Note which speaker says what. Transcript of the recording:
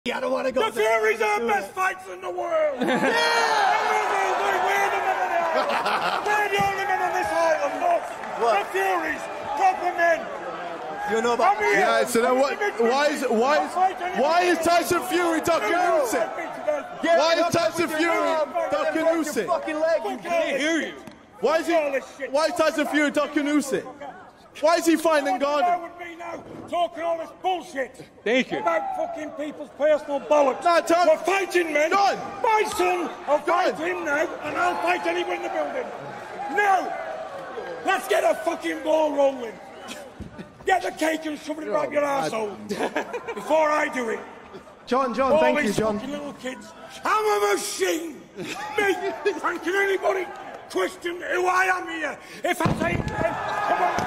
Speaker 1: I don't want to go.
Speaker 2: The Fury's our best fights in the world. Yeah! We're the only men on this island, look. The Fury's proper men.
Speaker 1: You know about
Speaker 3: yeah, so then why is Tyson Fury ducking Usyk? Why is Tyson Fury ducking Usyk? Why is Tyson Fury ducking Usyk? Why is he fighting Garden?
Speaker 2: Talking all this bullshit.
Speaker 3: Thank you.
Speaker 2: About fucking people's personal bollocks.
Speaker 3: No,
Speaker 2: we're fighting, men.
Speaker 3: Done.
Speaker 2: My son will fight him now, and I'll fight anyone in the building. Now, let's get a fucking ball rolling. Get the cake and shove it right your arsehole before I do it.
Speaker 1: John,
Speaker 2: all
Speaker 1: thank
Speaker 2: these
Speaker 1: you, John.
Speaker 2: Fucking little kids. I'm a machine. Me, and can anybody question who I am here? If I say, come on.